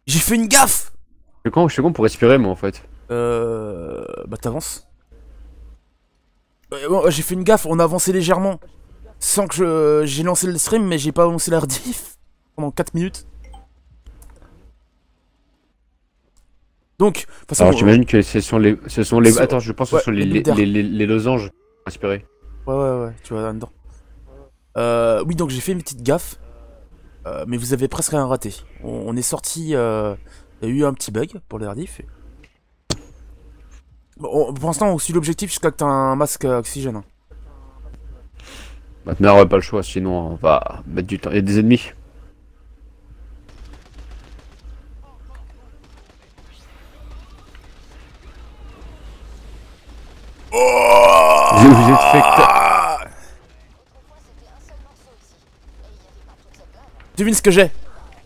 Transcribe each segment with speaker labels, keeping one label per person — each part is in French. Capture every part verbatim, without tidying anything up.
Speaker 1: J'ai fait une gaffe!
Speaker 2: Je suis con, je suis con pour respirer, moi, en fait.
Speaker 1: Euh... Bah t'avances. Euh, bon, j'ai fait une gaffe, on a avancé légèrement. Sans que je... J'ai lancé le stream, mais j'ai pas avancé la rediff. Pendant quatre minutes. Donc, de toute
Speaker 2: Alors,
Speaker 1: façon...
Speaker 2: j'imagine que ce sont les... Ce sont
Speaker 1: euh,
Speaker 2: les...
Speaker 1: so-
Speaker 2: Attends, je pense que ce
Speaker 1: Ouais,
Speaker 2: sont les,
Speaker 1: les bulles
Speaker 2: les, les,
Speaker 1: d'air.
Speaker 2: les- les losanges inspirés.
Speaker 1: Ouais, ouais, ouais, tu vois, là-dedans. Euh... Oui, donc j'ai fait une petite gaffe. Euh, mais vous avez presque rien raté. On, on est sorti... Euh... Il y a eu un petit bug pour les rediff. Bon, on- pour l'instant, on suit l'objectif jusqu'à que t'as un masque à oxygène. Hein.
Speaker 2: Maintenant, on n'aura pas le choix, sinon on va mettre du temps. Il y a des ennemis. Vous vous êtes fait...
Speaker 1: Oh Devine ce que j'ai.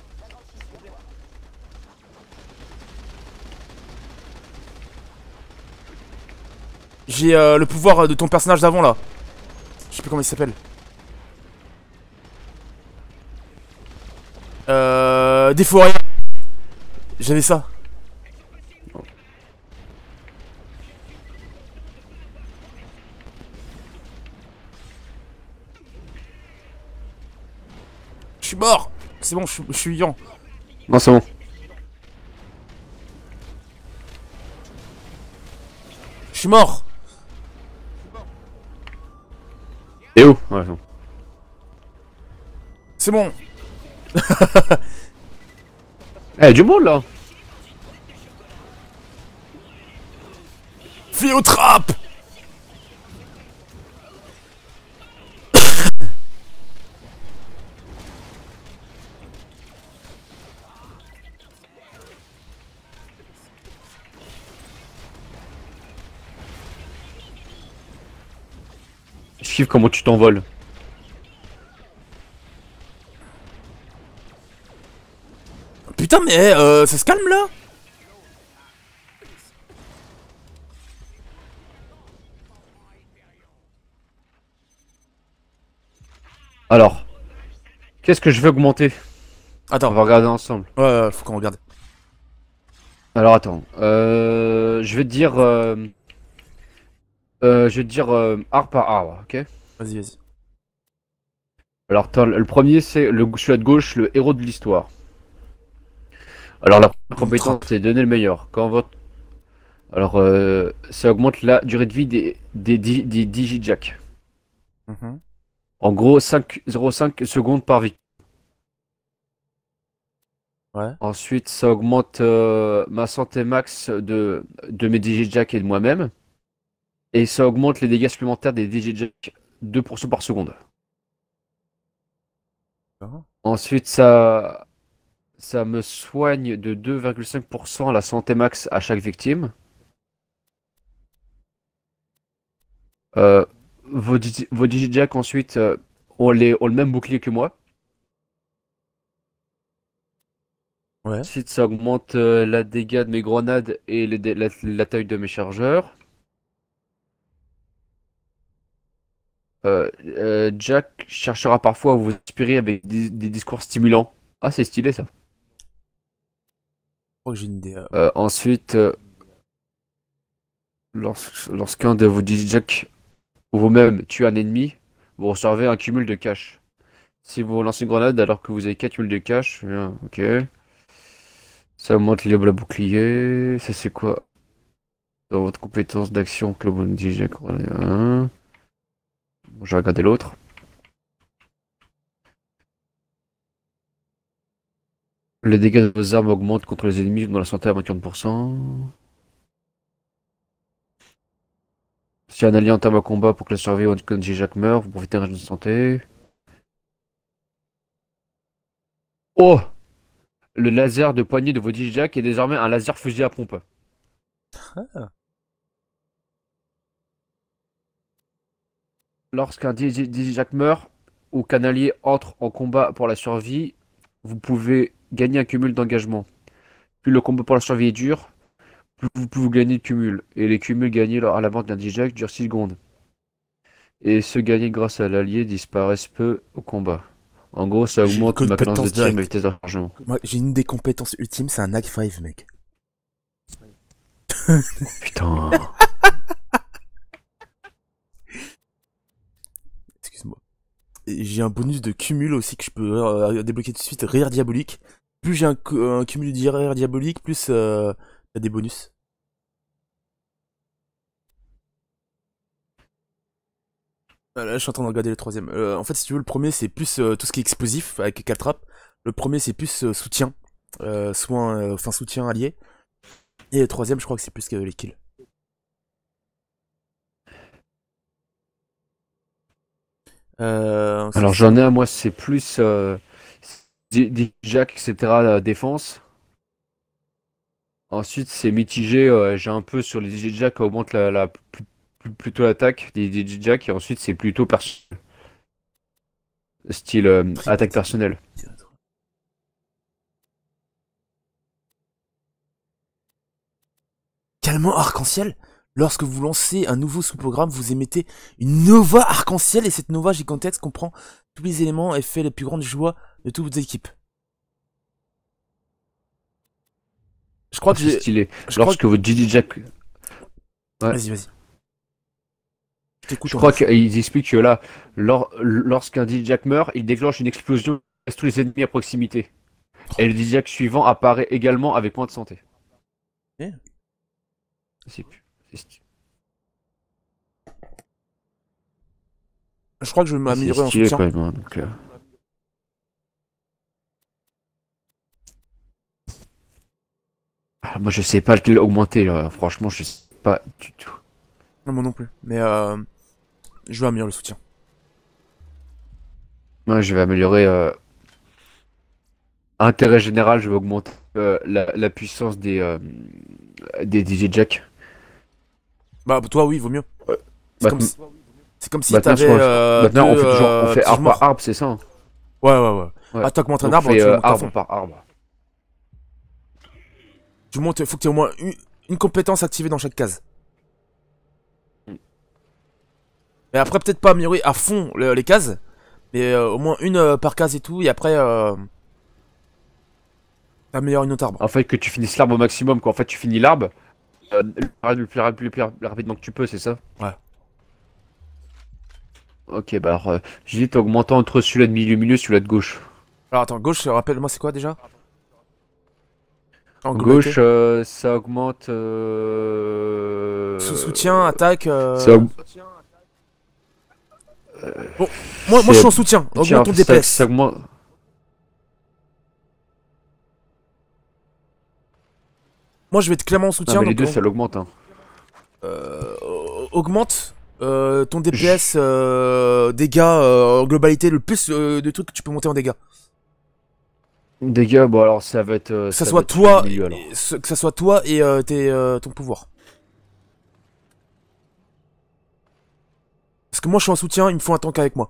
Speaker 1: J'ai euh, le pouvoir de ton personnage d'avant là. Je sais plus comment il s'appelle. Euh... Défaut rien. J'avais ça. Je suis mort. C'est bon, je suis- je suis vivant.
Speaker 2: Non, c'est bon.
Speaker 1: Je suis mort.
Speaker 2: Et où? Ouais, c'est bon.
Speaker 1: C'est bon.
Speaker 2: Eh, y a du monde, là.
Speaker 1: Fais aux trappes.
Speaker 2: Je kiffe comment tu t'envoles.
Speaker 1: Putain, mais euh, ça se calme là.
Speaker 2: Alors, qu'est-ce que je vais augmenter? On
Speaker 1: Attends.
Speaker 2: va regarder ensemble.
Speaker 1: Ouais, ouais, faut qu'on regarde.
Speaker 2: Alors, attends. Euh... Je vais te dire... Euh... euh, je vais te dire euh, art par art, ok?
Speaker 1: Vas-y, vas-y.
Speaker 2: Alors, attends, le premier, c'est le celui de gauche, le héros de l'histoire. Alors, la première
Speaker 1: Une
Speaker 2: compétence,
Speaker 1: trappe.
Speaker 2: c'est donner le meilleur. Quand votre... Alors, euh, ça augmente la durée de vie des, des, di- des Digijack.
Speaker 1: Mhm.
Speaker 2: En gros, cinq virgule zéro cinq secondes par vie.
Speaker 1: Ouais.
Speaker 2: Ensuite, ça augmente euh, ma santé max de, de mes Digijack et de moi-même. Et ça augmente les dégâts supplémentaires des Digijack deux pour cent par seconde.
Speaker 1: Ah.
Speaker 2: Ensuite, ça, ça me soigne de deux virgule cinq pour cent la santé max à chaque victime. Euh, vos, digi- vos Digijack ensuite euh, ont, les, ont le même bouclier que moi.
Speaker 1: Ouais.
Speaker 2: Ensuite, ça augmente euh, la dégâts de mes grenades et les dé- la, la taille de mes chargeurs. Euh, euh, Jack cherchera parfois à vous inspirer avec des, des discours stimulants. Ah, c'est stylé ça.
Speaker 1: Je crois que j'ai une idée. euh.
Speaker 2: Euh, ensuite, euh, lors- lorsqu'un de vos Digijack ou vous-même tue un ennemi, vous recevez un cumul de cash. Si vous lancez une grenade alors que vous avez quatre cumuls de cash, bien, ok. Ça augmente les le bouclier. Ça c'est quoi? Dans votre compétence d'action que vous Digijack. Hein. Bon, je vais regarder l'autre. Les dégâts de vos armes augmentent contre les ennemis dans la santé à vingt-quatre pour cent. Si un allié entame un combat pour que le survie ou un Jack meurt, vous profitez d'un régime de santé. Oh! Le laser de poignée de vos Digijack est désormais un laser fusil à pompe.
Speaker 1: Ah.
Speaker 2: Lorsqu'un Digi- Digijack meurt ou qu'un allié entre en combat pour la survie, vous pouvez gagner un cumul d'engagement. Plus le combat pour la survie est dur, plus vous pouvez gagner de cumul. Et les cumuls gagnés lors à la vente d'un Digijack durent six secondes. Et ceux gagnés grâce à l'allié disparaissent peu au combat. En gros, ça
Speaker 1: J'ai une
Speaker 2: augmente ma cadence de
Speaker 1: compétence
Speaker 2: tir et ma
Speaker 1: directe.
Speaker 2: vitesse de chargement.
Speaker 1: Moi, j'ai une des compétences ultimes, c'est un Nag cinq, mec.
Speaker 2: Oh putain.
Speaker 1: Excuse-moi. Et j'ai un bonus de cumul aussi que je peux euh, débloquer tout de suite, rire diabolique. Plus j'ai un, cu- un cumul de rire diabolique, plus euh, y a des bonus. Euh, Là, je suis en train de regarder le troisième. Euh, en fait, si tu veux, le premier, c'est plus euh, tout ce qui est explosif avec caltrap. Le premier, c'est plus euh, soutien. Euh, soin, euh, enfin, soutien allié. Et le troisième, je crois que c'est plus que les kills. Euh, ensuite,
Speaker 2: Alors
Speaker 1: c'est-
Speaker 2: j'en ai un, moi, c'est plus euh, di- di- Jack, et cetera. La défense. Ensuite, c'est mitigé. Euh, j'ai un peu sur les D J Jack qui augmente la, la plus- plus- plutôt l'attaque des D J Jack. Et ensuite, c'est plutôt perso- style euh, attaque
Speaker 1: Triptyque.
Speaker 2: personnelle.
Speaker 1: Calmant arc-en-ciel. Lorsque vous lancez un nouveau sous-programme, vous émettez une nova arc-en-ciel et cette nova gigantesque comprend tous les éléments et fait la plus grande joie de toutes vos équipes. Je crois
Speaker 2: Oh,
Speaker 1: que
Speaker 2: c'est
Speaker 1: j'ai...
Speaker 2: stylé.
Speaker 1: Je crois que...
Speaker 2: Lorsque votre D J Jack. Ouais.
Speaker 1: Vas-y, vas-y. Je t'écoute
Speaker 2: Je
Speaker 1: en
Speaker 2: crois
Speaker 1: off.
Speaker 2: qu'ils expliquent que là, lors- lorsqu'un D J Jack meurt, il déclenche une explosion qui laisse tous les ennemis à proximité. Et le D J Jack suivant apparaît également avec moins de santé.
Speaker 1: Eh,
Speaker 2: C'est c'est sti-
Speaker 1: Je crois que je vais
Speaker 2: c'est
Speaker 1: m'améliorer en
Speaker 2: stylé
Speaker 1: soutien.
Speaker 2: quand même, hein, donc, euh. Ah, moi je sais pas lequel augmenter là. Franchement, je sais pas du tout.
Speaker 1: Non, moi non plus. Mais euh, je vais améliorer le soutien.
Speaker 2: Moi je vais améliorer euh, intérêt général, je vais augmenter euh, la, la puissance des, euh, des D J Jack.
Speaker 1: Bah, toi, oui, vaut mieux.
Speaker 2: Ouais.
Speaker 1: C'est comme
Speaker 2: Maintenant,
Speaker 1: si... C'est comme si
Speaker 2: maintenant,
Speaker 1: t'avais
Speaker 2: je pense-
Speaker 1: euh,
Speaker 2: maintenant, on
Speaker 1: deux
Speaker 2: fait toujours on
Speaker 1: euh,
Speaker 2: fait
Speaker 1: pièges
Speaker 2: arbre par
Speaker 1: morts.
Speaker 2: arbre, c'est ça, hein.
Speaker 1: Ouais, ouais, ouais.
Speaker 2: Ouais.
Speaker 1: Ah, t'augmentes un
Speaker 2: Donc on
Speaker 1: arbre,
Speaker 2: fait
Speaker 1: tu le
Speaker 2: euh,
Speaker 1: montes à
Speaker 2: arbre
Speaker 1: fond.
Speaker 2: par arbre.
Speaker 1: Tu montes, faut que tu aies au moins une, une compétence activée dans chaque case. Et après, peut-être pas améliorer à fond le- les cases, mais euh, au moins une euh, par case et tout, et après, euh, t'améliores une autre arbre.
Speaker 2: En fait, que tu finisses l'arbre au maximum, quoi. En fait, tu finis l'arbre euh, le plus, plus, plus- plus- plus rapidement que tu peux, c'est ça?
Speaker 1: Ouais.
Speaker 2: Ok, bah alors, euh, j'hésite en augmentant entre celui-là de milieu, milieu, celui-là de gauche.
Speaker 1: Alors attends, gauche, rappelle-moi c'est quoi déjà? En globalité?
Speaker 2: Gauche, euh, ça augmente. Euh...
Speaker 1: Sous soutien, attaque.
Speaker 2: Ça,
Speaker 1: Euh...
Speaker 2: aug-
Speaker 1: Bon, moi, moi je
Speaker 2: c'est-
Speaker 1: suis en soutien.
Speaker 2: tiens,
Speaker 1: Augmente ton
Speaker 2: ça, ça
Speaker 1: D P S.
Speaker 2: augmente.
Speaker 1: Moi je vais être clairement en
Speaker 2: Non,
Speaker 1: soutien,
Speaker 2: mais les
Speaker 1: donc
Speaker 2: deux,
Speaker 1: aug-
Speaker 2: ça l'augmente, hein.
Speaker 1: euh, augmente euh, ton D P S, euh, dégâts euh, en globalité, le plus euh, de trucs que tu peux monter en dégâts.
Speaker 2: Dégâts, bon, alors ça va être. euh,
Speaker 1: Que ça
Speaker 2: ça va
Speaker 1: soit
Speaker 2: être celui
Speaker 1: toi,
Speaker 2: du milieu, alors.
Speaker 1: et- ce- que ça soit toi et euh, tes, euh, ton pouvoir. Parce que moi je suis en soutien, il me faut un tank avec moi.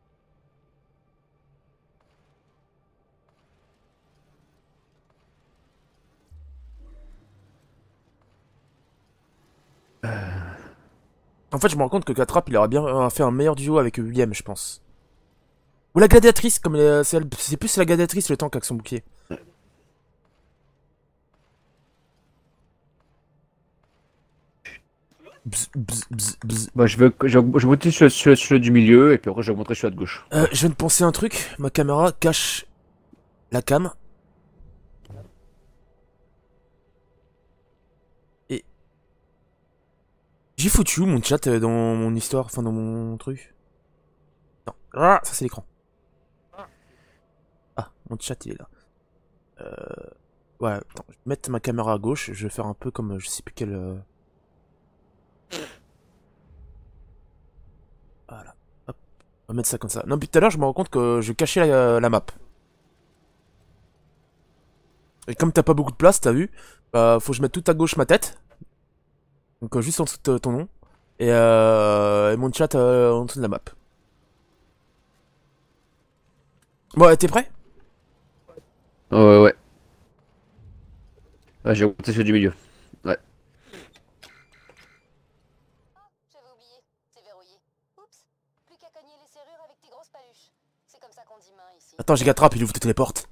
Speaker 1: En fait, je me rends compte que Catrap, il aurait bien euh, fait un meilleur duo avec William, je pense. Ou la gladiatrice, comme euh, c'est elle- c'est plus la gladiatrice le tank avec son bouclier. Bzz, bzz, bzz, bzz.
Speaker 2: Bah, je vais, je vais aug- je vais monter celui, celui- celui du milieu, et puis après, je vais montrer celui de gauche.
Speaker 1: Euh, je viens de penser un truc. Ma caméra cache la cam. Et j'ai foutu où mon chat euh, dans mon histoire, enfin dans mon truc. Non, ah, ça c'est l'écran. Ah, mon chat il est là. Euh... Ouais, attends, je vais mettre ma caméra à gauche. Je vais faire un peu comme euh, je sais plus quel. euh, Voilà. Hop. On va mettre ça comme ça. Non, depuis tout à l'heure, je me rends compte que je cachais la, la map. Et comme t'as pas beaucoup de place, t'as vu, bah, faut que je mette tout à gauche ma tête. Donc euh, juste en dessous de ton nom. Et, euh, et mon chat euh, en dessous de la map. Bon, t'es prêt?
Speaker 2: Ouais, ouais, ouais. Ouais, j'ai augmenté celui du milieu. Ouais.
Speaker 3: Ah, j'avais oublié. C'est verrouillé. Oups. Plus qu'à cogner les serrures avec tes grosses paluches. C'est comme ça qu'on dit main ici.
Speaker 1: Attends, j'ai Gatrap, il ouvre toutes les portes.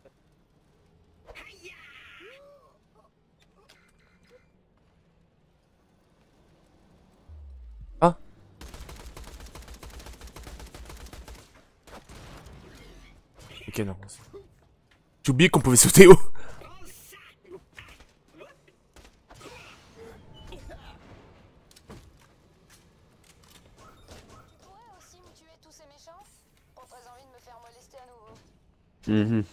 Speaker 1: Ah. Ok, non. J'ai oublié qu'on pouvait sauter haut.
Speaker 2: Mmh.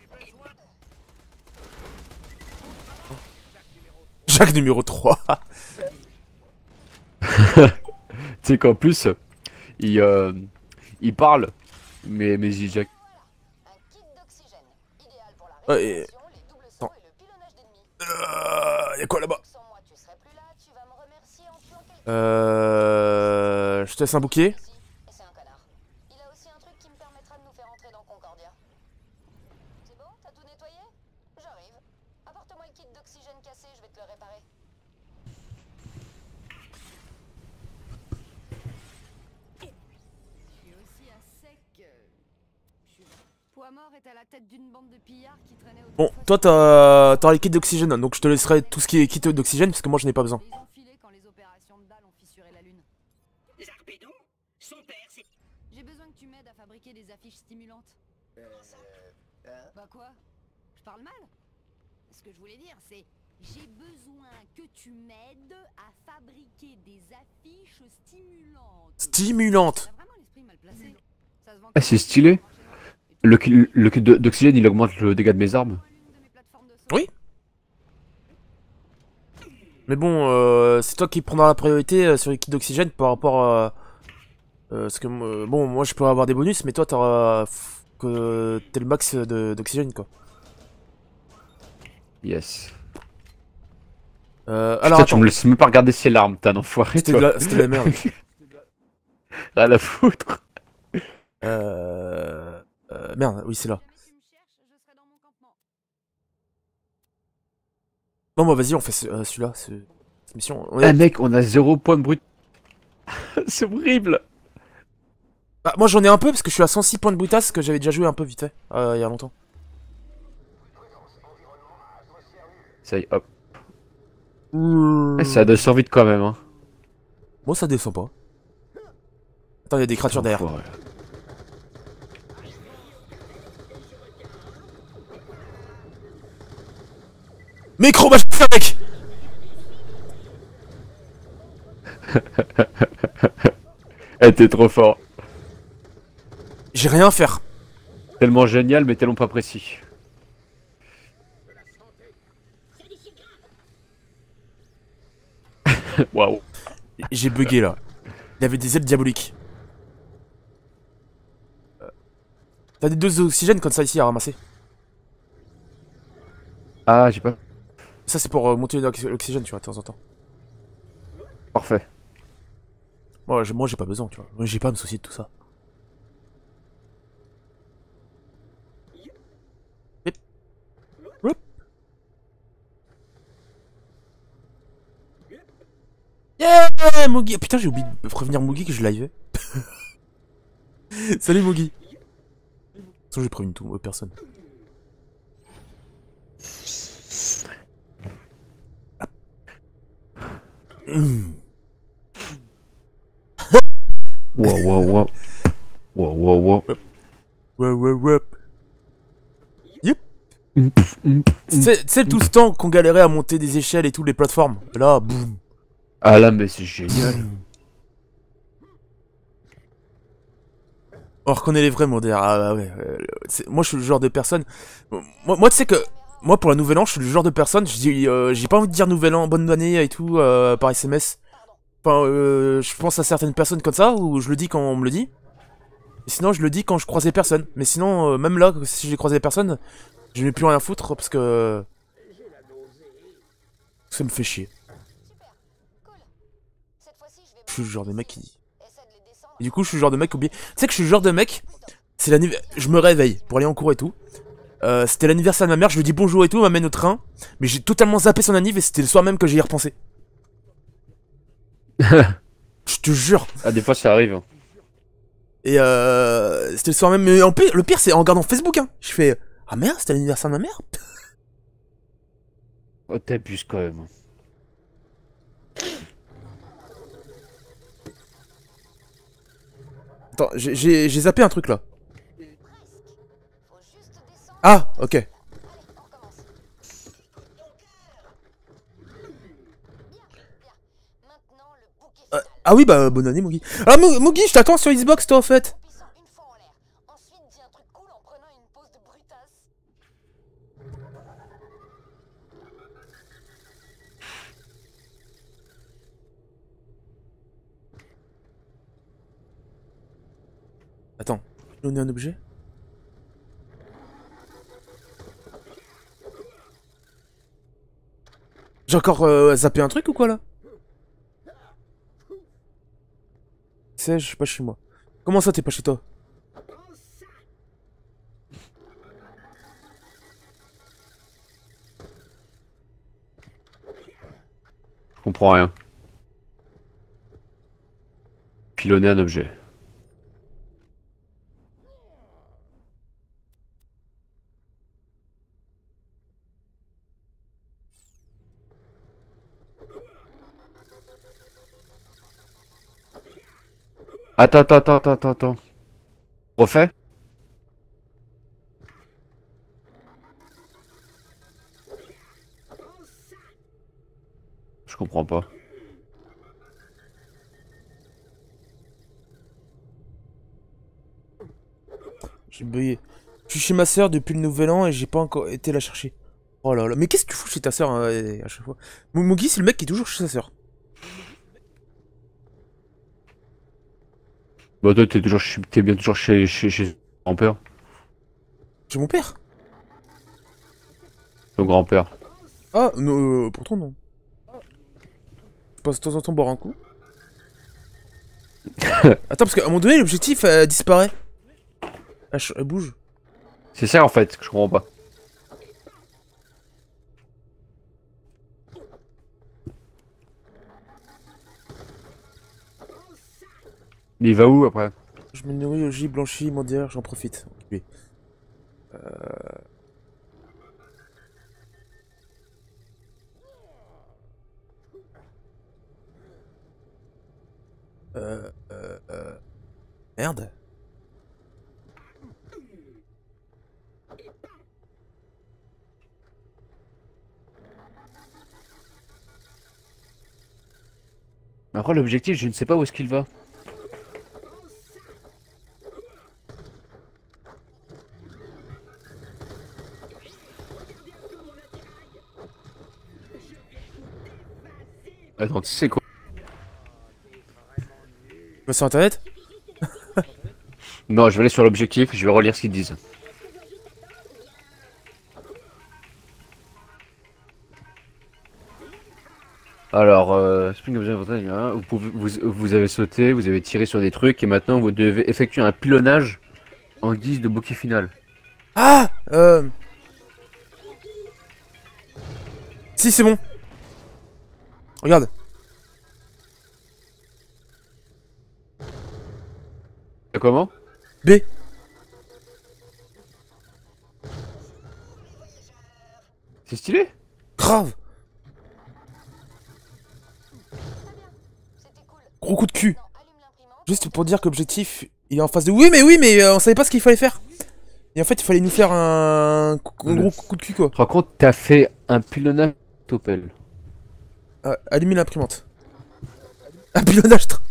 Speaker 1: Jacques numéro trois.
Speaker 2: Tu sais qu'en plus, il, euh, il parle, mais, mais il Jack.
Speaker 1: Ouais, et... Attends. Euh, y'a quoi là-bas? Euh... Je te laisse un bouquet. Bon, toi t'as t'as les kits d'oxygène, donc je te laisserai tout ce qui est kit d'oxygène parce que moi je n'ai pas besoin.
Speaker 3: J'ai besoin que tu m'aides à fabriquer des affiches stimulantes. Euh... Bah quoi? Je parle mal? Ce que je voulais dire c'est... J'ai besoin que tu m'aides à fabriquer des affiches stimulantes.
Speaker 1: Stimulantes?
Speaker 2: Ah, c'est stylé. Le, le kit d'oxygène, il augmente le dégât de mes armes.
Speaker 1: Oui. Mais bon, euh, c'est toi qui prendras la priorité euh, sur les kits d'oxygène par rapport à... Euh, parce que, euh, bon, moi je pourrais avoir des bonus, mais toi t'auras... que t'es le max d'oxygène, quoi.
Speaker 2: Yes.
Speaker 1: Euh, alors
Speaker 2: Putain, tu me laisses même pas regarder si l'arme, t'as un enfoiré.
Speaker 1: C'était de, la... de la merde.
Speaker 2: Rien à foutre.
Speaker 1: Euh... euh... Merde, oui c'est là. Bon bah vas-y, on fait ce, euh, celui-là, ce... cette mission.
Speaker 2: Eh est... mec, on a zéro point de brut. C'est horrible.
Speaker 1: Bah moi j'en ai un peu parce que je suis à cent six points de brutasse que j'avais déjà joué un peu vite fait, euh, il y a longtemps.
Speaker 2: Ça y est, hop. Mmh. Ça descend vite quand même, hein.
Speaker 1: Moi ça descend pas. Attends, il y a des créatures derrière.
Speaker 2: Ouais.
Speaker 1: Micro, bah je fais avec.
Speaker 2: Eh, t'es trop fort.
Speaker 1: J'ai rien à faire.
Speaker 2: Tellement génial, mais tellement pas précis. Waouh.
Speaker 1: J'ai bugué là. Il y avait des ailes diaboliques. Euh... T'as des doses d'oxygène comme ça ici à ramasser.
Speaker 2: Ah, j'ai pas...
Speaker 1: Ça c'est pour euh, monter l'oxygène, tu vois, de temps en temps.
Speaker 2: Parfait.
Speaker 1: Moi j'ai moi, pas besoin, tu vois. Moi j'ai pas à me soucier de tout ça. Hip. Hop. Yeah, Mugi. Putain, j'ai oublié de prévenir Mugi que je live. Salut Mugi. De toute façon, j'ai prévenu tout, euh, personne. Mmh.
Speaker 2: Wow, wow, wow. Wow, wow, wow.
Speaker 1: Ouais, ouais, ouais. Yep. C'est tout ce temps qu'on galérait à monter des échelles et tout, les plateformes. Là, boum.
Speaker 2: Ah là, mais c'est génial.
Speaker 1: On reconnaît les vrais modères. Ah ouais. Euh, moi, je suis le genre de personne. Moi, moi tu sais que. Moi, pour la nouvelle an, je suis le genre de personne. Je dis, euh, j'ai pas envie de dire nouvel an, bonne année et tout euh, par S M S. Enfin, euh, je pense à certaines personnes comme ça, ou je le dis quand on me le dit. Et sinon, je le dis quand je croise des personnes. Mais sinon, euh, même là, si j'ai croisé des personnes, je n'ai plus rien à foutre parce que. Ça me fait chier. Je suis le genre de mec qui. Et du coup, je suis le genre de mec oublié. Tu sais que je suis le genre de mec. C'est l'anniversaire. Je me réveille pour aller en cours et tout. Euh, c'était l'anniversaire de ma mère, je lui dis bonjour et tout, elle m'amène au train. Mais j'ai totalement zappé son anniv et c'était le soir même que j'y ai repensé. Je te jure.
Speaker 2: Ah, des fois ça arrive.
Speaker 1: Et euh, c'était le soir même. Mais en pire, le pire, c'est en regardant Facebook. Hein. Je fais ah merde, c'était l'anniversaire de ma mère.
Speaker 2: Oh, t'abuses quand même.
Speaker 1: Attends, j'ai- j'ai j'ai zappé un truc là.
Speaker 3: Faut juste descendre.
Speaker 1: Ah, ok.
Speaker 3: Allez, on recommence. Bien, bien. Maintenant, le bouquet
Speaker 1: Euh,
Speaker 3: final.
Speaker 1: ah oui, bah bonne année, Mugi. Ah, Mu- Mugi, je t'attends sur Xbox, toi, en fait.
Speaker 3: En pissant une fois en l'air. Ensuite, dis un truc cool en prenant une pause de brutasse.
Speaker 1: Attends, donner un objet. J'ai encore euh, zappé un truc ou quoi là? C'est, je suis pas chez moi. Comment ça, t'es pas chez toi?
Speaker 2: Je comprends rien. Pilonner un objet. Attends, attends, attends, attends, attends, attends. Refais? Je comprends pas.
Speaker 1: J'ai bugué. Je suis chez ma soeur depuis le nouvel an et j'ai pas encore été la chercher. Oh là là, mais qu'est-ce que tu fous chez ta soeur à chaque fois? Mu- Mugi, c'est le mec qui est toujours chez sa soeur.
Speaker 2: Bah toi t'es toujours chez- t'es bien toujours chez chez chez ton grand-père.
Speaker 1: Chez mon père.
Speaker 2: Ton grand-père.
Speaker 1: Ah, non, euh, pourtant non. Je passe de temps en temps boire un coup. Attends, parce qu'à un moment donné, l'objectif euh, disparaît. Elle, ch- elle bouge.
Speaker 2: C'est ça en fait que je comprends pas. Mais il va où après?
Speaker 1: Je me nourris au J blanchi, mondial, j'en profite. Oui. Euh, euh, euh... Merde.
Speaker 2: Après l'objectif je ne sais pas où est-ce qu'il va. Attends, tu sais quoi?
Speaker 1: Je vais sur internet.
Speaker 2: Non, je vais aller sur l'objectif, je vais relire ce qu'ils disent. Alors, euh, Spring of the- hein, vous, pouvez, vous, vous avez sauté, vous avez tiré sur des trucs et maintenant vous devez effectuer un pilonnage en guise de bouquet final.
Speaker 1: Ah euh... Si, c'est bon. Regarde.
Speaker 2: C'est comment?
Speaker 1: B.
Speaker 2: C'est stylé?
Speaker 1: Grave.
Speaker 3: C'était cool.
Speaker 1: Gros coup de cul.
Speaker 3: Non, allume l'imprimante.
Speaker 1: Juste pour dire que l'objectif, il est en face de... Oui, mais oui, mais euh, on savait pas ce qu'il fallait faire. Et en fait, il fallait nous faire un, un gros coup de cul, quoi.
Speaker 2: Tu te rends compte, t'as fait un pilonnage topel.
Speaker 1: Ah, allumer l'imprimante. Un pilonnage trop...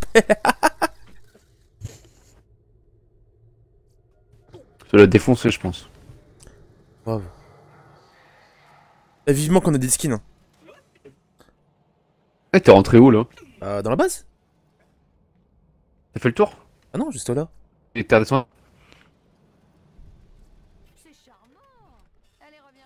Speaker 2: Ça l'a défoncé, je pense.
Speaker 1: Grave. Et vivement qu'on a des skins. Hein.
Speaker 2: Eh, t'es rentré où là?
Speaker 1: Euh, dans la base?
Speaker 2: T'as fait le tour?
Speaker 1: Ah non, juste là.
Speaker 2: Et t'es redescendu?
Speaker 3: C'est charmant. Allez, reviens.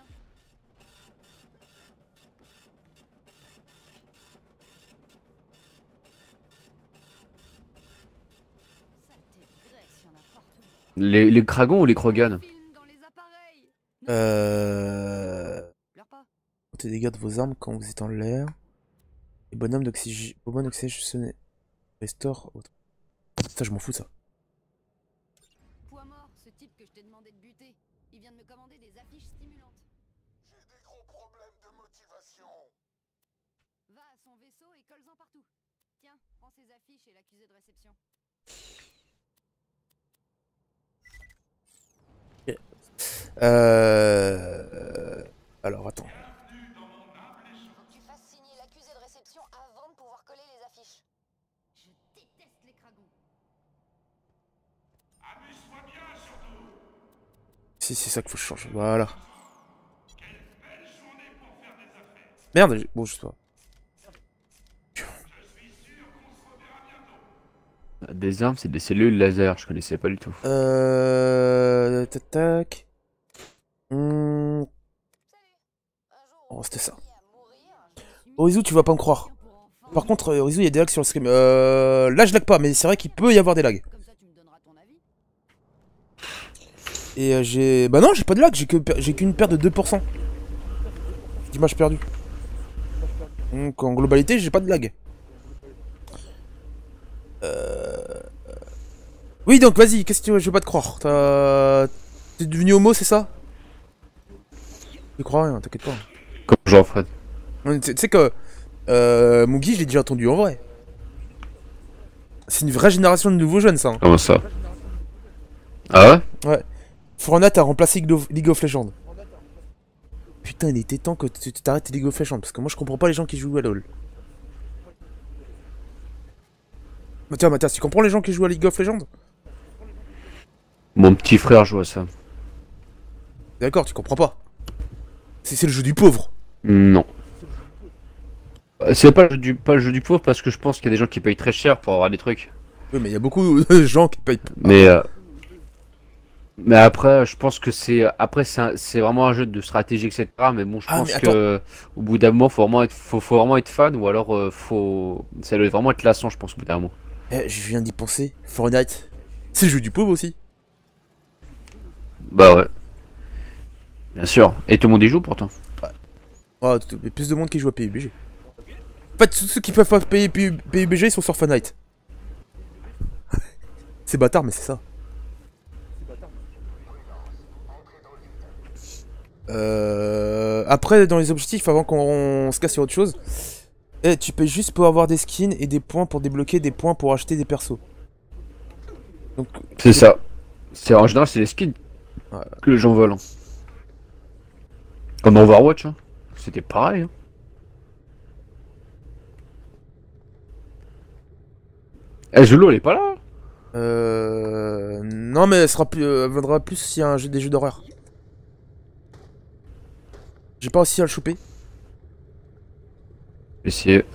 Speaker 3: Saleté de graisse, y en a partout.
Speaker 2: Les, les dragons ou les krogan?
Speaker 3: Film dans les appareils.
Speaker 1: Euh...
Speaker 3: Pleure pas.
Speaker 1: Comptez les dégâts de vos armes quand vous êtes en l'air. Et bonhomme d'oxygène... Bonhomme d'oxygène... Restore... autre. Ça, je m'en fous, ça.
Speaker 3: Il vient de me commander des affiches stimulantes.
Speaker 4: J'ai des gros problèmes de motivation.
Speaker 3: Va à son vaisseau et colle-en partout. Tiens, prends ces affiches et l'accusé de réception.
Speaker 1: Euh... Alors, attends.
Speaker 3: Faut que tu fasses signer l'accusé de réception avant de pouvoir coller les affiches. Je déteste les cragons.
Speaker 4: Amuse-toi bien, surtout.
Speaker 1: Si, c'est ça qu'il faut que je change. Voilà.
Speaker 4: Quelle belle journée pour faire des affaires.
Speaker 1: Merde, j'ai- bon, je sais pas.
Speaker 4: Je suis sûr qu'on se reverra bientôt.
Speaker 2: Des armes, c'est des cellules laser, je connaissais pas du tout.
Speaker 1: Euh... Tac, tac. Hmm...
Speaker 3: Salut. Un jour où
Speaker 1: Oh, c'était ça.
Speaker 3: on est à mourir, je me suis mis
Speaker 1: Orizu, tu vas pas me croire.
Speaker 3: pour enfants.
Speaker 1: Par contre, euh, Orizu, il y a des lags sur le stream. Euh... Là, je lag pas, mais c'est vrai qu'il peut y avoir des lags.
Speaker 3: Comme ça, tu me donneras ton avis.
Speaker 1: Et euh, j'ai... Bah non, j'ai pas de lag, j'ai que per- j'ai qu'une perte de deux pour cent d'image perdue. Donc en globalité, j'ai pas de lag. Euh... Oui, donc vas-y, qu'est-ce que tu veux, je vais pas te croire. T'as... T'es devenu homo, c'est ça? Je crois rien, t'inquiète pas.
Speaker 2: Comme Jean-Fred.
Speaker 1: Tu tu sais que... Euh... Mugi, je l'ai déjà entendu en vrai. C'est une vraie génération de nouveaux jeunes, ça. hein.
Speaker 2: Comment ça? Ah ouais?
Speaker 1: Fortnite a remplacé League of- League of Legends. Putain, il était temps que tu tu t'arrêtes League of Legends, parce que moi je comprends pas les gens qui jouent à LoL. Mathias, Mathias, tu comprends les gens qui jouent à League of Legends?
Speaker 2: Mon petit frère joue à ça.
Speaker 1: D'accord, tu comprends pas. C'est c'est le jeu du pauvre.
Speaker 2: Non. Euh, C'est pas le, jeu du, pas le jeu du pauvre parce que je pense qu'il y a des gens qui payent très cher pour avoir des trucs.
Speaker 1: Oui, mais il y a beaucoup de gens qui payent.
Speaker 2: Mais euh, mais après, je pense que c'est après c'est un- c'est vraiment un jeu de stratégie et cetera. Mais bon, je
Speaker 1: Ah,
Speaker 2: pense
Speaker 1: mais
Speaker 2: que au bout d'un moment, faut vraiment être faut, faut vraiment être fan ou alors euh, faut ça doit vraiment être lassant, je pense au bout d'un moment.
Speaker 1: Eh, je viens d'y penser. Fortnite, c'est le jeu du pauvre aussi.
Speaker 2: Bah ouais. Bien sûr. Et tout le monde y joue pourtant.
Speaker 1: Oh, il y a plus de monde qui joue à P U B G. En fait, tous ceux qui peuvent pas payer P U B G, ils sont sur Fortnite. C'est bâtard, mais c'est ça. Euh... Après, dans les objectifs, avant qu'on se casse sur autre chose, eh, tu payes juste pour avoir des skins et des points pour débloquer des points pour acheter des persos. Donc,
Speaker 2: C'est ça. C'est en général c'est les skins
Speaker 1: Ouais.
Speaker 2: que les gens veulent. hein. Comme dans Overwatch, hein. C'était pareil. hein. Eh, Zulu, elle est pas là.
Speaker 1: euh... Non, mais elle sera plus, euh, elle viendra plus s'il y a un jeu, des jeux d'horreur. J'ai pas réussi à le choper.
Speaker 2: Essayer.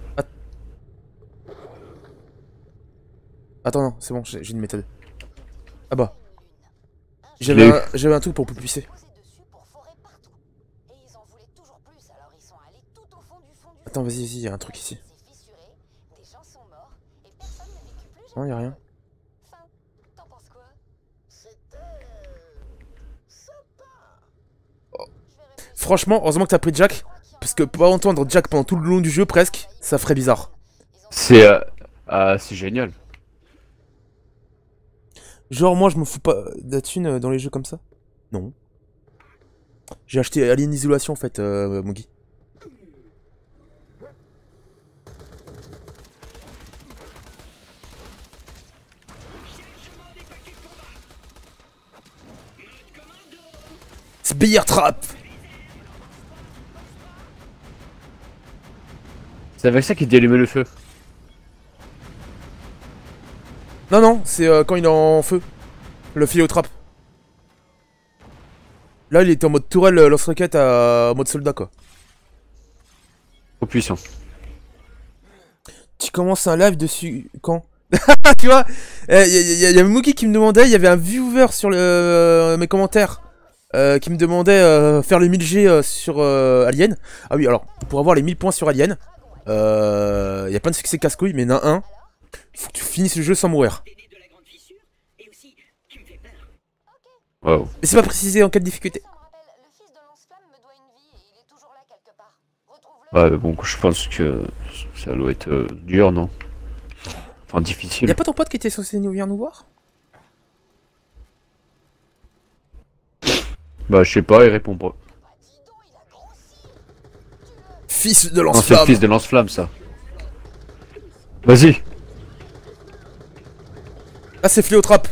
Speaker 1: Attends, non, c'est bon, j'ai j'ai une méthode. Ah bah,
Speaker 2: Je
Speaker 1: j'avais
Speaker 2: l'ai
Speaker 1: un, j'avais un truc pour pousser.
Speaker 3: Posé dessus pour forer partout. Et ils en voulaient toujours plus, alors ils sont allés tout au fond du fond du
Speaker 1: Attends,
Speaker 3: fond.
Speaker 1: vas-y, vas-y, y a un truc ici.
Speaker 3: C'est fissuré, des gens sont morts, et personne n'a vécu plus
Speaker 1: Non,
Speaker 3: jamais.
Speaker 1: y a rien.
Speaker 3: Fin, t'en penses quoi?
Speaker 4: C'était sympa.
Speaker 3: Je vais réfléchir.
Speaker 1: Franchement, heureusement que t'as pris Jack, parce que pas entendre Jack pendant tout le long du jeu, presque, ça ferait bizarre.
Speaker 2: C'est euh, ah, c'est génial.
Speaker 1: Genre, moi, je me fous pas de la thune euh, dans les jeux comme ça. Non. J'ai acheté Alien Isolation, en fait, euh, Mugi. C'est Bear Trap.
Speaker 2: C'est avec ça qu'il dit allumer le feu.
Speaker 1: Non, non, c'est euh, quand il est en feu. Le filet aux trappes. Là, il était en mode tourelle euh, lance-roquette à mode soldat, quoi.
Speaker 2: Trop puissant.
Speaker 1: Tu commences un live dessus quand? Tu vois, il y, y, y a Mugi qui me demandait, il y avait un viewer sur le, euh, mes commentaires euh, qui me demandait euh, faire le mille G euh, sur euh, Alien. Ah oui, alors, pour avoir les mille points sur Alien, il euh, y a plein de succès casse-couilles, mais il y en a un, faut que tu finisses le jeu sans mourir.
Speaker 2: Wow.
Speaker 1: Mais c'est pas précisé en quelle difficulté.
Speaker 3: Ça me rappelle, le fils de Lance-Flamme me doit une vie et il est toujours là quelque part. Retrouve-le.
Speaker 2: Ouais, mais bon, je pense que ça doit être euh, dur, non? Enfin, difficile.
Speaker 1: Y'a pas ton pote qui était censé nous venir nous voir?
Speaker 2: Bah, je sais pas, il répond pas.
Speaker 1: Fils de
Speaker 2: Non, c'est le
Speaker 1: lance-flamme.
Speaker 2: fils de lance-flamme, ça. Vas-y.
Speaker 1: Ah, c'est Fléautrap.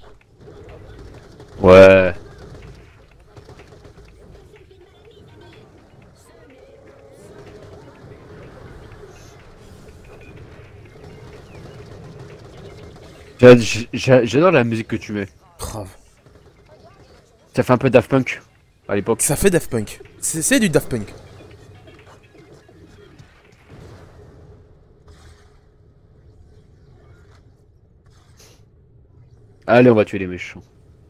Speaker 2: Ouais. J'a- j'a- J'adore la musique que tu mets.
Speaker 1: Grave.
Speaker 2: Ça fait un peu Daft Punk à l'époque.
Speaker 1: Ça fait Daft Punk. C'est c'est du Daft Punk.
Speaker 2: Allez, on va tuer les méchants.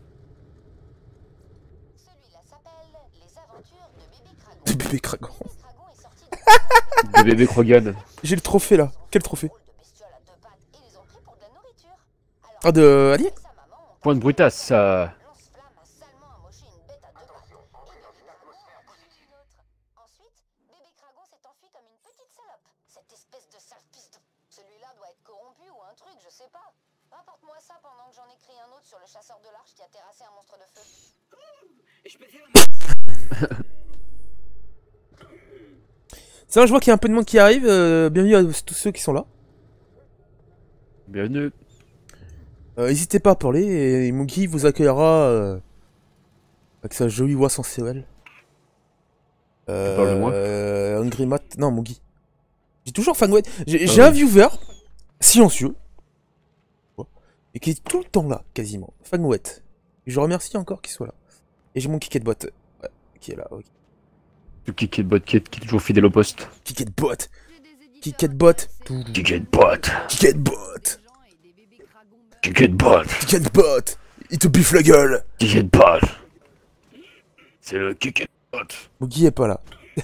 Speaker 3: Celui-là s'appelle Les aventures de Bébé Cragon.
Speaker 1: De bébé craquant.
Speaker 3: Cragon est sorti de
Speaker 2: De bébé Krogan.
Speaker 1: J'ai le trophée là. Quel trophée?
Speaker 3: drôle de bestioles à deux pattes et les ont pris pour de la nourriture. Alors,
Speaker 1: Ah, de Ali?
Speaker 3: et sa maman ont
Speaker 2: Point de brutasse, ça.
Speaker 3: lance-flamme a salement amoché une bête à deux pattes. Et Bébé Cragon en a acheté une autre. Ensuite, Bébé Cragon s'est enfui comme une petite salope. Cette espèce de sale fils de... Celui-là doit être corrompu ou un truc, je sais pas. Rapporte-moi ça pendant que j'en écris un autre sur le chasseur de l'arche qui a terrassé un monstre de feu.
Speaker 1: Ça va, je vois qu'il y a un peu de monde qui arrive. Euh, bienvenue à tous ceux qui sont là.
Speaker 2: Bienvenue.
Speaker 1: Euh, N'hésitez pas à parler et Mugi vous accueillera euh, avec sa jolie voix sensuelle. Euh,
Speaker 2: parles de moi
Speaker 1: euh, Hungry Matt. Non, Mugi. J'ai toujours Fangwet. J'ai
Speaker 2: Ah
Speaker 1: j'ai
Speaker 2: oui.
Speaker 1: un viewer silencieux. Et qui est tout le temps là, quasiment. Fangwet. Et je remercie encore qu'il soit là. Et j'ai mon Kiketbot. Ouais, qui est là. Ok.
Speaker 2: Le Kiketbot qui est, qui est toujours fidèle au poste.
Speaker 1: Kiketbot.
Speaker 3: J'ai des éditeurs
Speaker 1: Kiketbot.
Speaker 3: intéressés.
Speaker 2: Kiketbot.
Speaker 1: Kiketbot.
Speaker 3: Des gens et des bébés cragons meurent.
Speaker 2: Kiketbot.
Speaker 1: Kiketbot. Il te biffe la gueule.
Speaker 2: Kiketbot. C'est le Kiketbot.
Speaker 1: Mugi est pas là.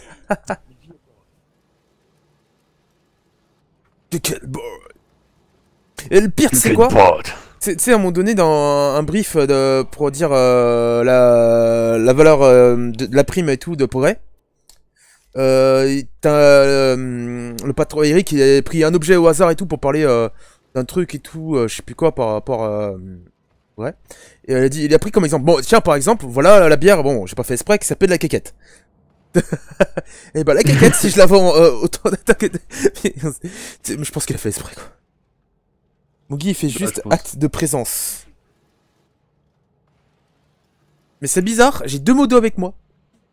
Speaker 1: Kiketbot. Et le pire, c'est quoi? Tu sais, à un moment donné, dans un brief de, pour dire euh, la, la valeur euh, de, de la prime et tout de progrès, euh, t'as euh, le patron Eric, il a pris un objet au hasard et tout pour parler euh, d'un truc et tout, euh, je sais plus quoi par rapport à... Ouais. Et elle a dit, il a pris comme exemple, bon, tiens, par exemple, voilà la bière, bon, j'ai pas fait exprès, qui s'appelle la caquette. Et bah la caquette, si je la vends euh, autant d'attaques... Je pense qu'il a fait exprès, quoi. Mugi il fait juste
Speaker 2: je pense.
Speaker 1: acte de présence. Mais c'est bizarre, j'ai deux modos avec moi.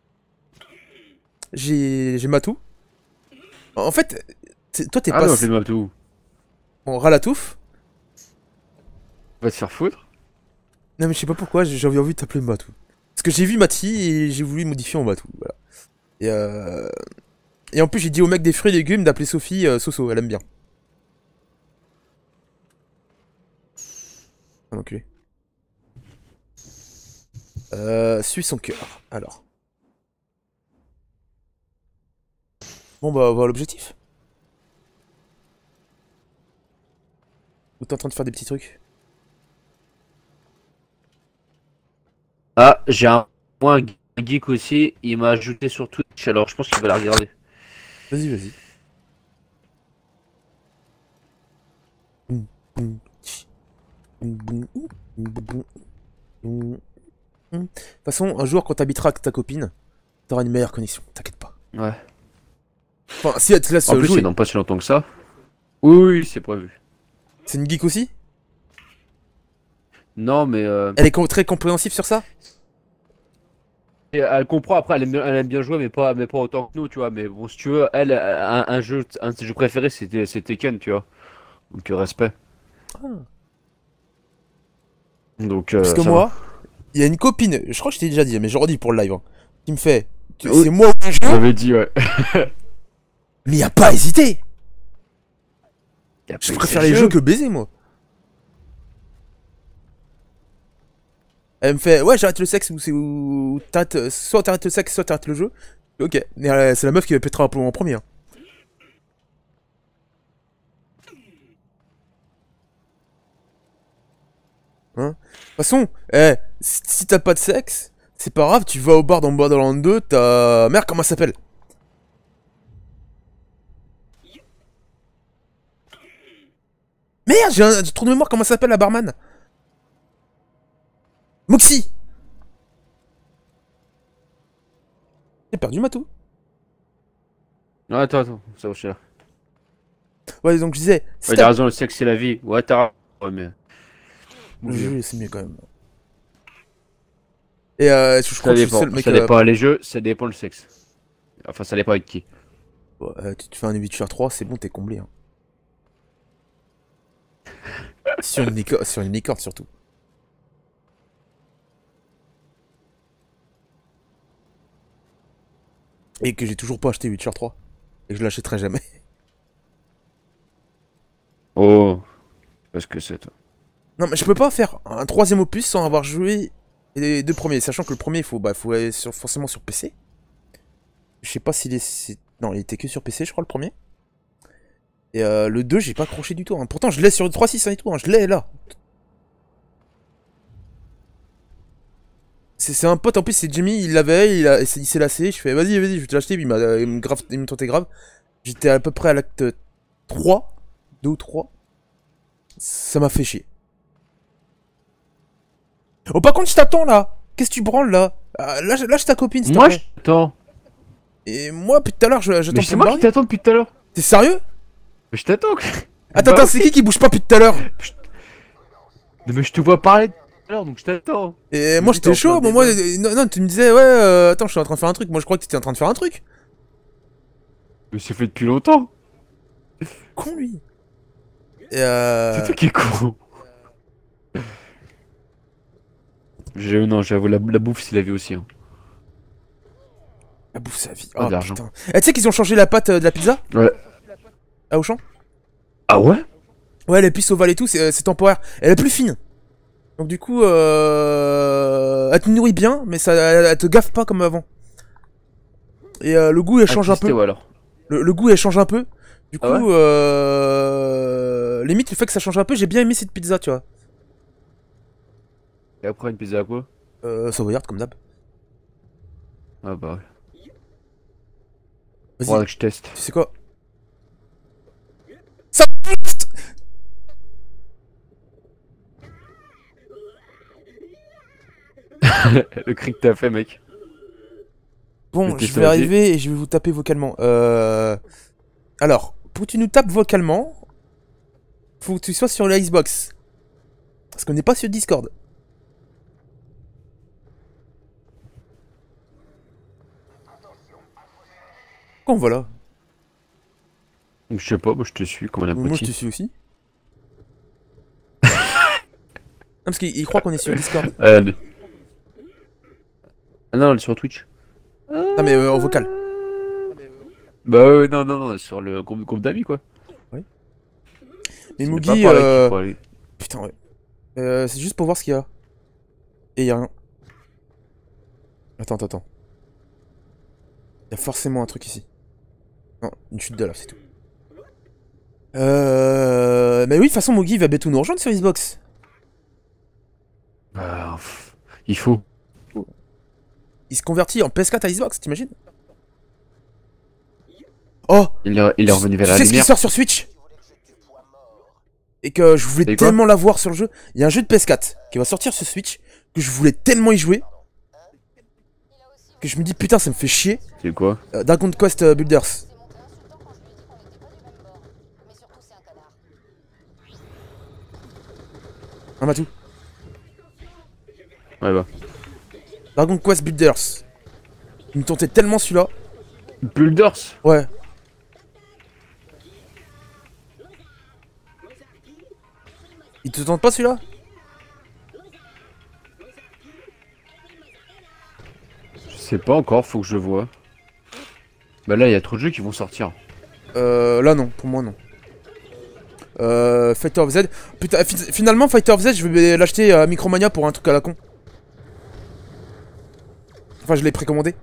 Speaker 1: J'ai j'ai Matou. En fait, t'es- toi t'es
Speaker 2: Ah
Speaker 1: pas
Speaker 2: non, je l'ai tout.
Speaker 1: en Ralatouf.
Speaker 2: Va te faire foutre.
Speaker 1: Non mais je sais pas pourquoi, j'ai j'ai envie de t'appeler Matou. Parce que j'ai vu Mati et j'ai voulu modifier en Matou, voilà. Et euh... Et en plus j'ai dit au mec des fruits et légumes d'appeler Sophie euh, Soso, elle aime bien. Ah, enculé. Euh, suis son cœur. Alors. Bon bah, on va voir l'objectif. Ou t'es en train de faire des petits trucs?
Speaker 2: Ah, j'ai un, moi, un geek aussi. Il m'a ajouté sur Twitch, alors je pense qu'il va la regarder.
Speaker 1: Vas-y, vas-y. Boum, boum, tch. Boum, boum, boum, boum, boum, boum. De toute façon, un jour, quand t'habiteras avec ta copine, t'auras une meilleure connexion, t'inquiète pas.
Speaker 2: Ouais.
Speaker 1: Enfin, si elle te laisse
Speaker 2: En plus,
Speaker 1: jouer.
Speaker 2: c'est dans pas si longtemps que ça. Oui, oui, c'est prévu.
Speaker 1: C'est une geek aussi?
Speaker 2: Non, mais euh,
Speaker 1: Elle est com- très compréhensive sur ça?
Speaker 2: et elle comprend. Après, elle aime, bien, elle aime bien jouer, mais pas, mais pas autant que nous, tu vois. Mais bon, si tu veux, elle, un, un jeu, un de ses jeux préférés, c'était, c'était Ken, tu vois. Donc euh, respect.
Speaker 1: Ah.
Speaker 2: Donc. Euh,
Speaker 1: Parce que
Speaker 2: ça
Speaker 1: moi,
Speaker 2: va.
Speaker 1: il y a une copine, je crois que je t'ai déjà dit, mais je redis pour le live, hein, qui me fait. tu-
Speaker 2: Oui.
Speaker 1: C'est moi ou un jeu?
Speaker 2: J'avais dit, ouais.
Speaker 1: Mais y a pas à hésiter!
Speaker 2: Y a
Speaker 1: Je
Speaker 2: pas
Speaker 1: préfère
Speaker 2: de
Speaker 1: les
Speaker 2: jeu.
Speaker 1: jeux que baiser, moi. Elle me fait, ouais, j'arrête le sexe ou c'est ou t'arrêtes, soit t'arrêtes le sexe, soit t'arrêtes le jeu. Ok, mais euh, c'est la meuf qui va péter un plomb en premier. Hein. Hein? De toute façon, eh, si si t'as pas de sexe, c'est pas grave, tu vas au bar dans Borderlands deux, t'as... Merde, comment elle s'appelle? Merde, j'ai un j'ai trop de mémoire, comment elle s'appelle la barman? Moxie! perdu Matou.
Speaker 2: Non, attends, attends, ça va, je suis là.
Speaker 1: Ouais, donc je disais. si
Speaker 2: Ouais,
Speaker 1: t'as-
Speaker 2: t'as raison, le sexe c'est la vie. Ouais, t'as raison. Ouais, mais.
Speaker 1: Le jeu, c'est mieux quand même. Et euh, je, je
Speaker 2: Ça
Speaker 1: crois que je suis
Speaker 2: dépend,
Speaker 1: le seul mec.
Speaker 2: ça
Speaker 1: euh,
Speaker 2: dépend les jeux, ça dépend le sexe. Enfin, ça dépend avec qui.
Speaker 1: ouais, euh, tu te fais un Witcher trois, c'est bon, t'es comblé. Hein. sur, une licorne, sur une licorne surtout. Et que j'ai toujours pas acheté Witcher trois. Et que je l'achèterai jamais.
Speaker 2: Oh, parce que c'est toi.
Speaker 1: Non, mais je peux pas faire un troisième opus sans avoir joué les deux premiers. Sachant que le premier, il faut, bah, faut aller sur, forcément sur P C. Je sais pas s'il est. c'est- Non, il était que sur P C, je crois, le premier. Et euh, le deux, j'ai pas accroché du tout. Hein. Pourtant, je l'ai sur le trois six hein, et tout. Hein. Je l'ai là. C'est c'est un pote, en plus, c'est Jimmy, il l'avait, il, a- il s'est lassé. Je fais, vas-y, vas-y, je vais te l'acheter. Il m'a il me grave- il me tentait grave. J'étais à peu près à l'acte trois, deux ou trois. Ça m'a fait chier. Oh, par contre, je t'attends là. Qu'est-ce que tu branles là Ah, lâche, lâche ta copine, s'il te
Speaker 2: Moi,
Speaker 1: plaît.
Speaker 2: je t'attends.
Speaker 1: Et moi, depuis tout à l'heure, je- j'attends
Speaker 2: Mais
Speaker 1: pour
Speaker 2: c'est
Speaker 1: me
Speaker 2: moi qui
Speaker 1: barrer.
Speaker 2: t'attends depuis tout à l'heure.
Speaker 1: T'es sérieux?
Speaker 2: Mais je t'attends.
Speaker 1: Attends,
Speaker 2: Bah,
Speaker 1: attends, c'est qui qui bouge pas depuis tout à l'heure?
Speaker 2: Mais je te vois parler tout à l'heure, donc je t'attends.
Speaker 1: Et
Speaker 2: Mais
Speaker 1: moi,
Speaker 2: t'es
Speaker 1: j'étais
Speaker 2: en
Speaker 1: chaud.
Speaker 2: train de
Speaker 1: Bon, moi,
Speaker 2: débat.
Speaker 1: euh, non, non, tu me disais, ouais, euh, attends, je suis en train de faire un truc. Moi, je crois que t'étais en train de faire un truc.
Speaker 2: Mais c'est fait depuis longtemps.
Speaker 1: Con, lui. Et euh...
Speaker 2: C'est toi qui es con. Je, non, j'avoue, la, la bouffe, c'est la vie aussi. Hein.
Speaker 1: La bouffe sa vie.
Speaker 2: Pas
Speaker 1: Oh
Speaker 2: d'argent.
Speaker 1: putain. Eh, tu sais qu'ils ont changé la pâte euh, de la pizza
Speaker 2: Ouais.
Speaker 1: à Auchan?
Speaker 2: Ah ouais?
Speaker 1: Ouais, les puces ovales et tout, c'est euh, c'est temporaire. Elle est plus fine. Donc du coup, euh... elle te nourrit bien, mais ça, elle, elle te gaffe pas comme avant. Et euh, le goût, elle change un peu.
Speaker 2: Ouais, alors.
Speaker 1: Le, le goût, elle change un peu. Du coup,
Speaker 2: Ah ouais
Speaker 1: euh... limite, le fait que ça change un peu, j'ai bien aimé cette pizza, tu vois.
Speaker 2: Et après, une pizza à quoi?
Speaker 1: Euh, Savoyard, comme d'hab.
Speaker 2: Ah bah ouais.
Speaker 1: Vas-y,
Speaker 2: Faudra que je teste.
Speaker 1: tu sais quoi? Ça
Speaker 2: Le cri que t'as fait, mec.
Speaker 1: Bon,
Speaker 2: C'était
Speaker 1: je vais
Speaker 2: ça, ok.
Speaker 1: arriver et je vais vous taper vocalement. Euh... Alors, pour que tu nous tapes vocalement, faut que tu sois sur la Xbox. Parce qu'on n'est pas sur Discord. Quand voilà.
Speaker 2: Je sais pas, moi je te suis comme un
Speaker 1: Moi je te
Speaker 2: abruti.
Speaker 1: suis aussi. Non, parce qu'il il croit qu'on est sur Discord.
Speaker 2: Euh... mais- Ah non, elle est sur Twitch.
Speaker 1: Ah mais euh, en vocal.
Speaker 2: Bah ouais, non, non, non, sur le groupe, groupe d'amis quoi.
Speaker 1: Mais
Speaker 2: C'est
Speaker 1: Mugi,
Speaker 2: pas par là qu'il
Speaker 1: euh...
Speaker 2: faut aller.
Speaker 1: putain ouais. Euh, c'est juste pour voir ce qu'il y a. Et y a rien. Attends, attends, attends. Y a forcément un truc ici. Non, une chute de lave, c'est tout. Euh... Mais oui, de toute façon, Mugi va bientôt nous rejoindre sur Xbox.
Speaker 2: Bah, pff, il faut.
Speaker 1: Il se convertit en P S quatre à Xbox, t'imagines? Oh!
Speaker 2: Il est, il est revenu vers
Speaker 1: Tu
Speaker 2: la
Speaker 1: sais ce qui
Speaker 2: lumière.
Speaker 1: sort sur Switch? Et que je voulais
Speaker 2: C'est quoi
Speaker 1: tellement l'avoir sur le jeu. Il y a un jeu de P S quatre qui va sortir sur Switch que je voulais tellement y jouer que je me dis putain, ça me fait chier.
Speaker 2: C'est quoi?
Speaker 1: Euh, Dragon Quest euh, Builders. Un matou.
Speaker 2: Ouais bah.
Speaker 1: Dragon Quest Builders. Il me tentait tellement celui-là.
Speaker 2: Builders.
Speaker 1: Ouais. Il te tente pas celui-là?
Speaker 2: Je sais pas encore, faut que je le vois. Bah là, il y a trop de jeux qui vont sortir.
Speaker 1: Euh, là non, pour moi non. Euh, Fighter of Z. Putain, fi- finalement Fighter of Z, je vais l'acheter à Micromania pour un truc à la con. Enfin, je l'ai précommandé.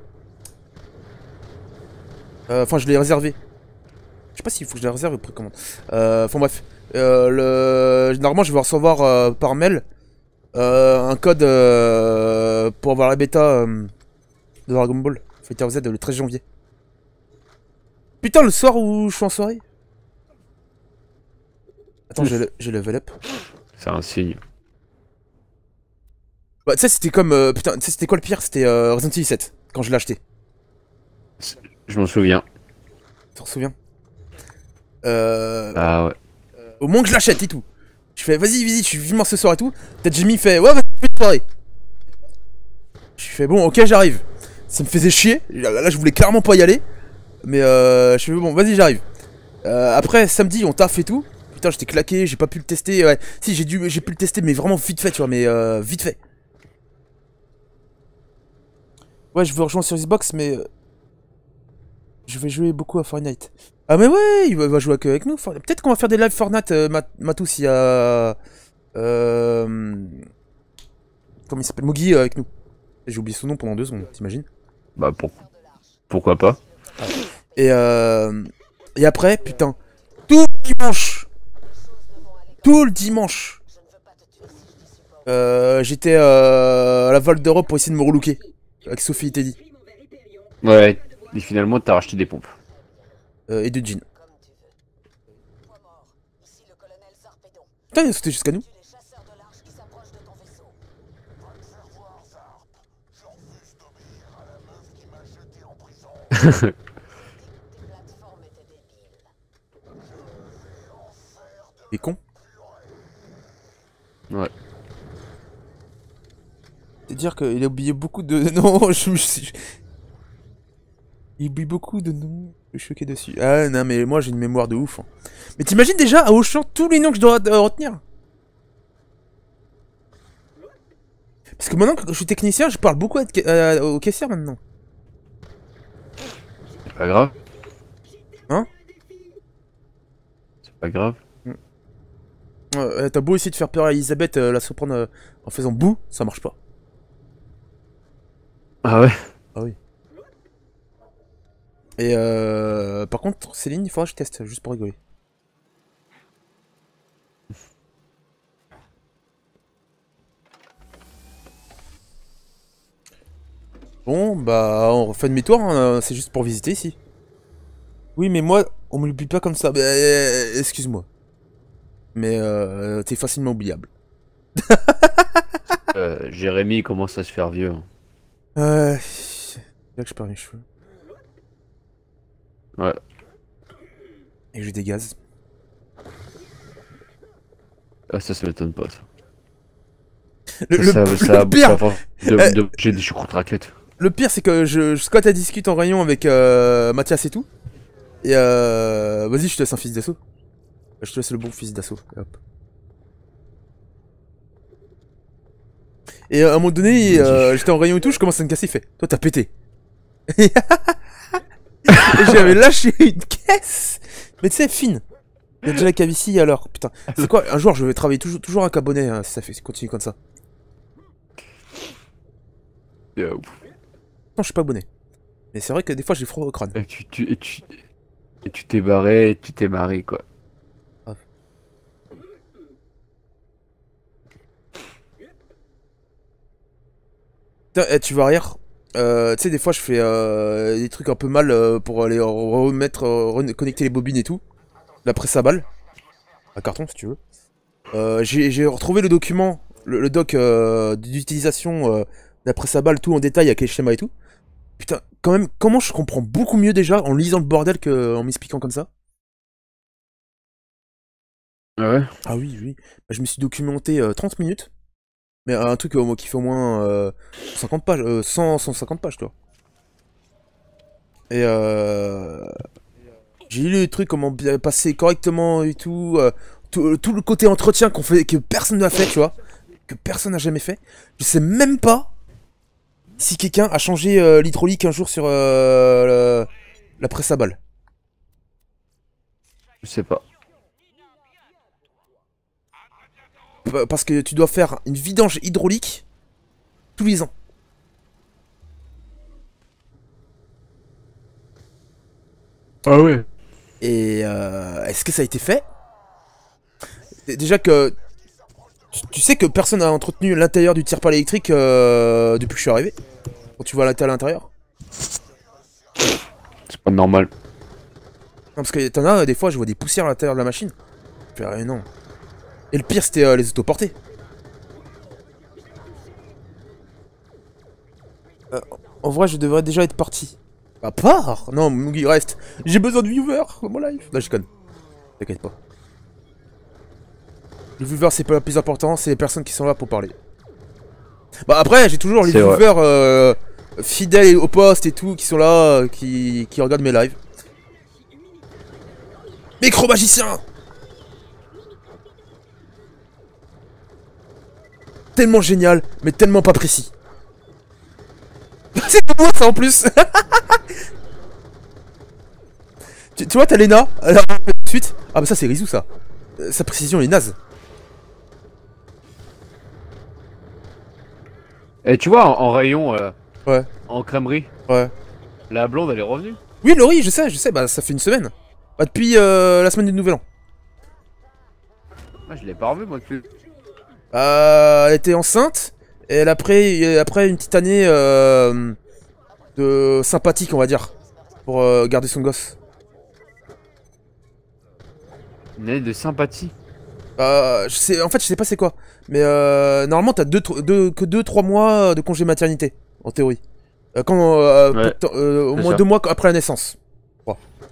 Speaker 1: Euh, Enfin, je l'ai réservé. Je sais pas s'il faut que je la réserve ou précommande. Euh, enfin bref. Euh, le... Normalement, je vais recevoir euh, par mail euh, un code euh, pour avoir la bêta euh, de Dragon Ball Fighter of Z le treize janvier. Putain, le soir où je suis en soirée. Attends, j'ai le- j'ai level up.
Speaker 2: C'est un signe.
Speaker 1: Bah, tu sais, c'était comme. Euh, putain, tu sais, c'était quoi le pire? C'était euh, Resident Evil sept, quand je l'ai acheté.
Speaker 2: Je m'en souviens.
Speaker 1: Tu t'en souviens? Euh...
Speaker 2: Ah ouais.
Speaker 1: Au moins que je l'achète et tout. Je fais, vas-y, vas-y, je suis vivement ce soir et tout. Peut-être Jimmy fait, ouais, vas-y, fais une soirée. Je fais, bon, ok, j'arrive. Ça me faisait chier. Là, là, je voulais clairement pas y aller. Mais euh, je fais, bon, vas-y, j'arrive. Euh, après, samedi, on taffe et tout. Putain, j'étais claqué, j'ai pas pu le tester. Ouais, si, j'ai dû, j'ai pu le tester, mais vraiment vite fait, tu vois, mais euh, vite fait. Ouais, je veux rejoindre sur Xbox, mais euh, je vais jouer beaucoup à Fortnite. Ah, mais ouais, il va, va jouer avec, avec nous. Peut-être qu'on va faire des lives Fortnite, euh, Mat Matou, s'il y a. Euh. Comment il s'appelle? Mogi euh, avec nous. J'ai oublié son nom pendant deux secondes, t'imagines?
Speaker 2: Bah pour... pourquoi pas.
Speaker 1: Et euh. Et après, putain, tout le dimanche, tout le dimanche, euh, j'étais euh, à la Val d'Europe pour essayer de me relooker avec Sophie et Teddy
Speaker 2: Ouais, et finalement t'as racheté des pompes.
Speaker 1: euh, et de jeans. Putain, il a sauté jusqu'à nous. Il est con.
Speaker 2: Ouais.
Speaker 1: C'est-à-dire qu'il a oublié beaucoup de. Non, je me suis. Il oublie beaucoup de noms. Je suis choqué dessus. Ah non, mais moi j'ai une mémoire de ouf. Hein. Mais t'imagines déjà à Auchan tous les noms que je dois euh, retenir? Parce que maintenant que je suis technicien, je parle beaucoup à être, euh, aux caissières maintenant.
Speaker 2: C'est pas grave.
Speaker 1: Hein?
Speaker 2: C'est pas grave.
Speaker 1: Euh, T'as beau essayer de faire peur à Elisabeth, euh, la surprendre euh, en faisant bouh, ça marche pas.
Speaker 2: Ah ouais.
Speaker 1: Ah oui. Et euh, par contre, Céline, il faudra que je teste, juste pour rigoler. Bon, bah, on refait demi-tour, hein, c'est juste pour visiter ici. Oui, mais moi, on me l'oublie pas comme ça. Bah, euh, excuse-moi. Mais euh, t'es facilement oubliable.
Speaker 2: Euh, Jérémy commence à se faire vieux. Hein.
Speaker 1: Euh, c'est là que je perds mes cheveux.
Speaker 2: Ouais.
Speaker 1: Et que j'ai des gaz.
Speaker 2: Ah, ça, ça m'étonne pas. Ça.
Speaker 1: Le,
Speaker 2: ça,
Speaker 1: le,
Speaker 2: ça,
Speaker 1: le pire,
Speaker 2: ça, ça, de, de, j'ai des choucroutes raclettes.
Speaker 1: le pire c'est que je, je squatte à discute en rayon avec euh, Mathias et tout. Et euh, vas-y, je te laisse un fusil d'assaut. Je te laisse le bon fusil d'assaut. Et hop. Et à un moment donné, euh, j'étais en rayon et tout, je commence à me casser, il fait, toi t'as pété. Et j'avais lâché une caisse. Mais tu sais, fine. Il y a déjà la cave ici alors, putain. C'est quoi, un jour je vais travailler toujours, toujours un cabonnet hein, si ça fait, si continue comme ça.
Speaker 2: Yeah.
Speaker 1: Non, je suis pas abonné. Mais c'est vrai que des fois j'ai froid au crâne.
Speaker 2: Et tu tu- et tu et tu t'es barré, et tu t'es marré quoi.
Speaker 1: Grave. Putain, eh, tu vas rire. Euh, tu sais, des fois je fais euh, des trucs un peu mal euh, pour aller remettre, euh, reconnecter les bobines et tout. La presse à balle. Un carton si tu veux. Euh, j'ai retrouvé le document, le, le doc euh, d'utilisation euh, de la presse à balle, tout en détail avec les schémas et tout. Putain, quand même, comment je comprends beaucoup mieux déjà en lisant le bordel qu'en m'expliquant comme ça.
Speaker 2: Ah ouais.
Speaker 1: Ah oui, oui. Bah, je me suis documenté euh, trente minutes. Mais un truc euh, qui fait au moins euh, cinquante pages, euh, cent, cent cinquante pages, toi. Et euh... j'ai lu les trucs, comment bien passer correctement et tout. Euh, tout, tout le côté entretien qu'on fait, que personne n'a fait, tu vois. Que personne n'a jamais fait. Je sais même pas si quelqu'un a changé euh, l'hydraulique un jour sur euh, le, la presse à balles.
Speaker 2: Je sais pas.
Speaker 1: Parce que tu dois faire une vidange hydraulique tous les ans.
Speaker 2: Ah ouais.
Speaker 1: Et euh, est-ce que ça a été fait? Déjà que tu, tu sais que personne n'a entretenu l'intérieur du tire-pale électrique euh, depuis que je suis arrivé. Quand tu vois à l'intérieur.
Speaker 2: C'est pas normal.
Speaker 1: Non, parce que t'en as des fois, je vois des poussières à l'intérieur de la machine. Je fais, non. Et le pire, c'était euh, les autoportés. Euh, en vrai, je devrais déjà être parti. À part. Non, Mugi, reste. J'ai besoin de viewers dans mon live. Là, je conne. T'inquiète pas. Les viewers, c'est pas le plus important, c'est les personnes qui sont là pour parler. Bah après, j'ai toujours les
Speaker 2: C'est
Speaker 1: viewers euh, fidèles au poste et tout, qui sont là, euh, qui, qui regardent mes lives. Micro-magicien! Tellement génial, mais tellement pas précis. C'est moi ça en plus. tu, tu vois, t'as Lena, alors tout de suite. Ah bah ça c'est Rizou ça. Euh, sa précision est naze.
Speaker 2: Et tu vois, en, en rayon, euh,
Speaker 1: Ouais,
Speaker 2: en crèmerie,
Speaker 1: ouais.
Speaker 2: la blonde elle est revenue.
Speaker 1: Oui, Laurie, je sais, je sais, bah ça fait une semaine. Bah depuis euh, la semaine du Nouvel An.
Speaker 2: Ah, je l'ai pas revue moi depuis.
Speaker 1: Euh, elle était enceinte, et elle a pris, après une petite année euh, de sympathique, on va dire, pour euh, garder son gosse.
Speaker 2: Une année de sympathie.
Speaker 1: Euh, je sais, en fait, je sais pas c'est quoi, mais euh, normalement, t'as deux, deux, que deux trois mois de congé maternité, en théorie. Euh, quand, euh,
Speaker 2: Ouais,
Speaker 1: peu de temps- euh, au
Speaker 2: c'est
Speaker 1: moins
Speaker 2: ça.
Speaker 1: deux mois après la naissance. Bon.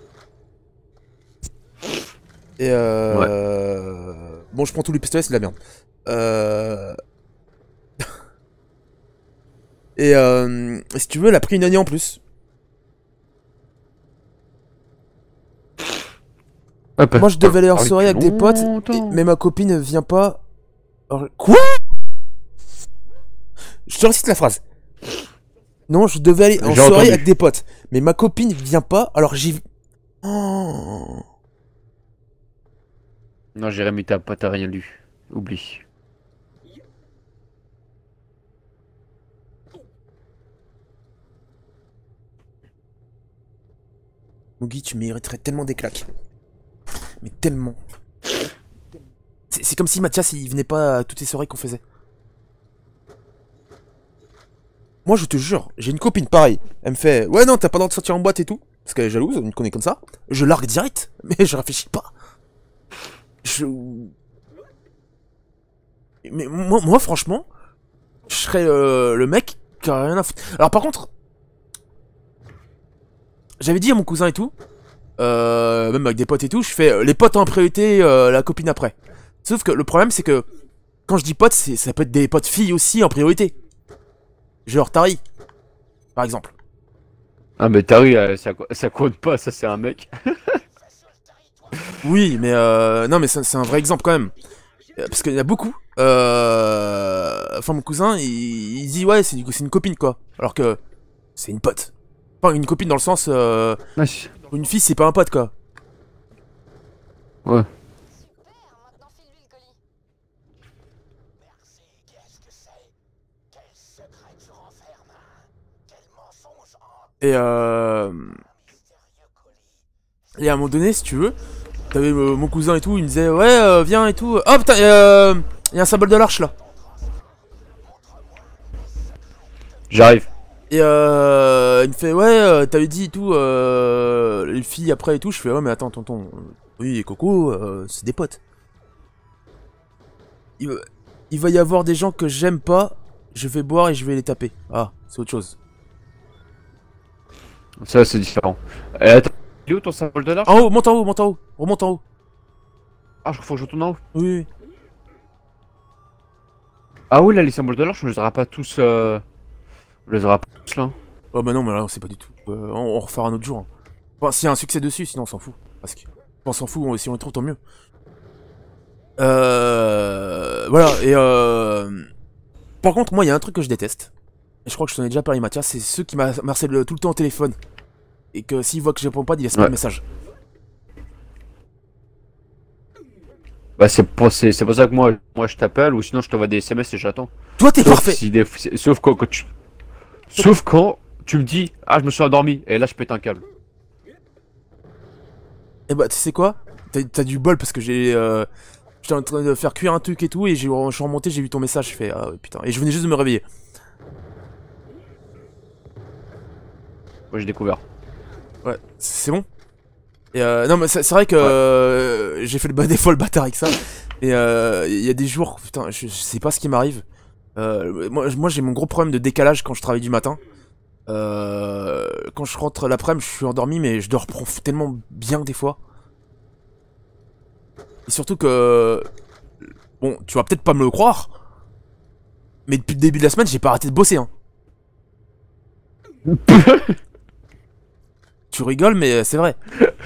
Speaker 1: Et euh... Bon, je prends tous les pistolets, c'est de la merde. Euh... Et euh... si tu veux, elle a pris une année en plus.
Speaker 2: Ouais,
Speaker 1: Moi, je devais aller en
Speaker 2: parler
Speaker 1: soirée avec
Speaker 2: depuis
Speaker 1: des potes,
Speaker 2: longtemps.
Speaker 1: et- mais ma copine ne vient pas. Alors, quoi? Je te récite la phrase. Non, je devais aller en
Speaker 2: J'ai
Speaker 1: soirée
Speaker 2: entendu.
Speaker 1: avec des potes, mais ma copine vient pas, alors j'y... Oh.
Speaker 2: Non, Jérémy, t'as pas, t'as rien lu. Oublie.
Speaker 1: Mugi, tu mériterais tellement des claques. Mais tellement. C'est c'est comme si Mathias, il venait pas à toutes les soirées qu'on faisait. Moi, je te jure, j'ai une copine pareille. Elle me fait, ouais, non, t'as pas le droit de sortir en boîte et tout. Parce qu'elle est jalouse, elle me connaît comme ça. Je largue direct, mais je réfléchis pas. Je... Mais moi, moi franchement, je serais euh, le mec qui a rien à foutre. Alors par contre, j'avais dit à mon cousin et tout, euh, même avec des potes et tout, je fais euh, les potes en priorité, euh, la copine après. Sauf que le problème c'est que quand je dis potes, c'est- ça peut être des potes filles aussi en priorité. Genre Tari, par exemple.
Speaker 2: Ah, mais t'as vu, euh, ça, ça compte pas, ça c'est un mec.
Speaker 1: Oui, mais euh, non, mais c'est c'est un vrai exemple quand même. Euh, Parce qu'il y en a beaucoup. Euh... Enfin, mon cousin, il, il dit ouais, c'est du coup, c'est une copine quoi. Alors que c'est une pote. Enfin, une copine dans le sens, euh,
Speaker 2: Ouais. c'est-
Speaker 1: une fille, c'est pas un pote quoi.
Speaker 2: Ouais.
Speaker 3: Super, maintenant file-lui le colis.
Speaker 5: Merci, qu'est-ce que c'est? Quel secret tu renfermes? Quel mensonge en
Speaker 1: Et euh...
Speaker 5: mystérieux colis?
Speaker 1: Et à un moment donné, si tu veux, t'avais euh, mon cousin et tout, il me disait ouais, euh, viens et tout. Oh putain, euh... y a un symbole de l'arche là.
Speaker 2: J'arrive.
Speaker 1: Et euh, il me fait ouais, euh, t'avais dit et tout, euh, les filles après et tout. Je fais ouais, mais attends, tonton. euh, Oui, Coco, euh, c'est des potes. Il, va- il va y avoir des gens que j'aime pas, je vais boire et je vais les taper. Ah, c'est autre chose.
Speaker 2: Ça c'est différent. Et attends, il est où ton symbole de l'arche?
Speaker 1: En haut, monte en haut, monte en haut, remonte en haut.
Speaker 2: Ah, je faut que je retourne en haut.
Speaker 1: Oui, oui.
Speaker 2: Ah oui, là, les symboles de l'arche, on les aura pas tous. Euh... On les aura pas tous là.
Speaker 1: Oh bah non, mais là, on sait pas du tout. Euh, on, on refera un autre jour. hein. Enfin, s'il y a un succès dessus, sinon on s'en fout. Parce que on s'en fout, on- si on les trouve, tant mieux. Euh... Voilà, et euh... Par contre, moi, il y a un truc que je déteste. Et je crois que je t'en ai déjà parlé, Mathias, c'est ceux qui m'a- m'harcèlent tout le temps au téléphone. Et que s'ils voient que je réponds pas, ils laissent pas
Speaker 2: Ouais.
Speaker 1: de message.
Speaker 2: Bah, c'est pour, c'est, c'est pour ça que moi, moi je t'appelle ou sinon je t'envoie des S M S et j'attends.
Speaker 1: Toi, t'es
Speaker 2: Sauf
Speaker 1: parfait.
Speaker 2: si des- c'est- sauf quand, quand tu. Sauf quand tu me dis, ah, je me suis endormi, et là je pète un câble.
Speaker 1: Et bah, tu sais quoi? T'as t'as du bol parce que j'ai. Euh... J'étais en train de faire cuire un truc et tout, et j'ai- je suis remonté, j'ai vu ton message. Je fais, ah ouais, putain. Et je venais juste de me réveiller.
Speaker 2: Moi j'ai découvert.
Speaker 1: Ouais, c'est bon. Et euh, non, mais c'est c'est vrai que euh, j'ai fait le bas des fois le bâtard avec ça. Et euh, il y a des jours, putain, je, je sais pas ce qui m'arrive. Euh, moi, moi j'ai mon gros problème de décalage quand je travaille du matin. Euh, quand je rentre l'après-midi, je suis endormi, mais je dors prof- tellement bien des fois. Et surtout que... Bon, tu vas peut-être pas me le croire, mais depuis le début de la semaine, j'ai pas arrêté de bosser. Hein. Tu rigoles, mais c'est vrai.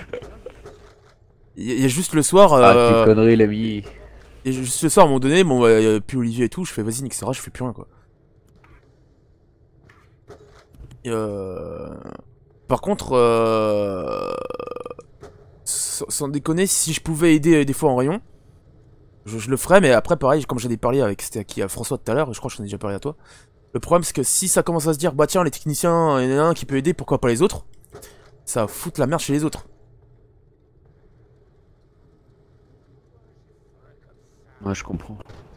Speaker 1: Il y, y a juste le soir...
Speaker 2: Ah,
Speaker 1: Euh...
Speaker 2: quelle connerie, l'ami.
Speaker 1: Et juste le soir, à un moment donné, bon, bah, y a plus Olivier et tout, je fais vas-y, nique ça, je fais plus rien, quoi. Et euh... Par contre, euh... sans, sans déconner, si je pouvais aider euh, des fois en rayon, je, je le ferais, mais après, pareil, comme j'en ai parlé avec, c'était à qui, à François tout à l'heure, je crois que j'en ai déjà parlé à toi. Le problème, c'est que si ça commence à se dire, bah tiens, les techniciens, il y en a un qui peut aider, pourquoi pas les autres, ça va foutre la merde chez les autres.
Speaker 2: Ouais, je comprends.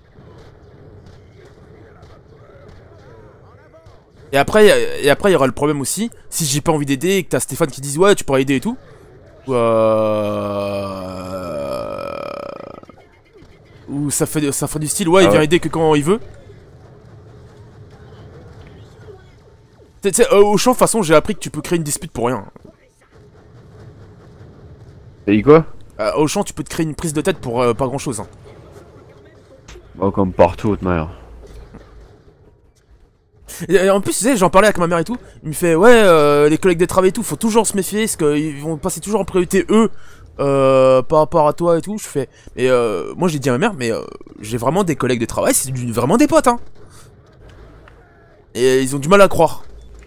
Speaker 1: Et après, et après, il y aura le problème aussi, si j'ai pas envie d'aider et que t'as Stéphane qui dit ouais, tu pourras aider et tout. Ou, euh... ou ça fait, ça fait du style, ouais,
Speaker 2: Ah
Speaker 1: il vient
Speaker 2: ouais.
Speaker 1: aider que quand il veut. Tu sais, euh, au champ, de toute façon, j'ai appris que tu peux créer une dispute pour rien.
Speaker 2: T'as dit quoi?
Speaker 1: Euh, au champ, tu peux te créer une prise de tête pour euh, pas grand chose. Hein.
Speaker 2: Oh, comme partout, de toute manière.
Speaker 1: Et, et en plus, tu sais, j'en parlais avec ma mère et tout. Il me fait, ouais, euh, les collègues de travail et tout, faut toujours se méfier, parce qu'ils vont passer toujours en priorité eux euh, par rapport à toi et tout. Je fais, et euh, moi j'ai dit à ma mère, mais euh, j'ai vraiment des collègues de travail, c'est du- vraiment des potes, hein. Et ils ont du mal à croire.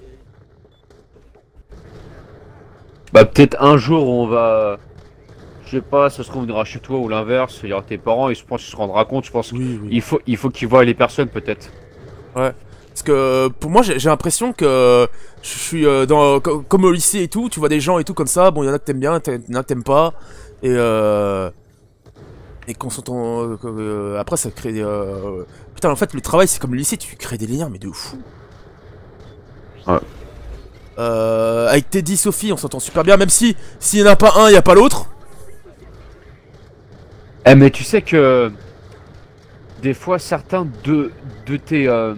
Speaker 2: Bah, peut-être un jour, on va. Je sais pas, ça se trouve, on ira chez toi ou l'inverse, il y aura tes parents, et je pense qu'ils se rendra compte, je pense
Speaker 1: Oui, oui.
Speaker 2: qu'il faut, il faut qu'ils voient les personnes, peut-être.
Speaker 1: Ouais. Parce que pour moi, j'ai j'ai l'impression que je suis euh, dans co- comme au lycée et tout, tu vois des gens et tout comme ça, bon, il y en a que t'aimes bien, il y en a que t'aimes pas, et euh... Et qu'on s'entend... euh, euh, après, ça crée des... Euh... Putain, en fait, le travail, c'est comme le lycée, tu crées des liens, mais de fou.
Speaker 2: Ouais.
Speaker 1: Euh... Avec Teddy, Sophie, on s'entend super bien, même si s'il y en a pas un, il y a pas l'autre.
Speaker 2: Eh, mais tu sais que. Des fois, certains de, de tes. Euh,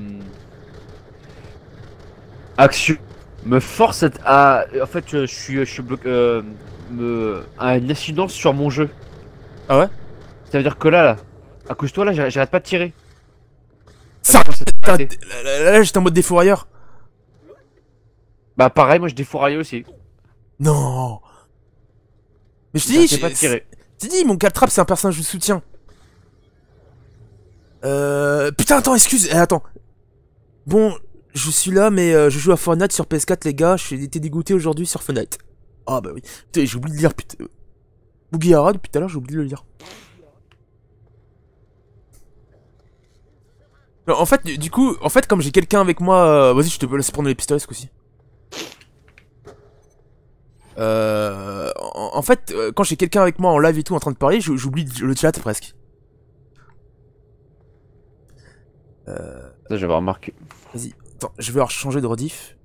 Speaker 2: actions me forcent à. En fait, je suis, je suis bloqué. Euh, me, à une incidence sur mon jeu.
Speaker 1: Ah ouais?
Speaker 2: Ça veut dire que là, là, à cause de toi, là, j'arrête j'arrête pas de tirer.
Speaker 1: Ça,
Speaker 2: Là, je pense que c'est
Speaker 1: putain,
Speaker 2: arrêté.
Speaker 1: là, là, là, j'étais en mode défourailleur.
Speaker 2: Bah, pareil, moi, je défouraille aussi.
Speaker 1: Non. Mais je te dis,
Speaker 2: J'arrêtais
Speaker 1: je
Speaker 2: pas de tirer.
Speaker 1: je te dis, mon Caltrap, c'est un personnage de soutien. Euh... Putain, attends, excuse, eh, attends. Bon, je suis là, mais euh, je joue à Fortnite sur P S quatre, les gars. J'ai été dégoûté aujourd'hui sur Fortnite. Ah bah oui. Putain, j'ai oublié de lire, putain. Boogiara, depuis tout à l'heure, j'ai oublié de le lire. Non, en fait, du du coup, en fait, comme j'ai quelqu'un avec moi... euh, Vas-y, je te laisse prendre les pistolets, ce coup-ci. Euh... En, en fait, euh, quand j'ai quelqu'un avec moi en live et tout, en train de parler, je- j'oublie le chat, presque. Euh...
Speaker 2: Ça, j'avais remarqué.
Speaker 1: Vas-y, attends, je vais leur changer de rediff.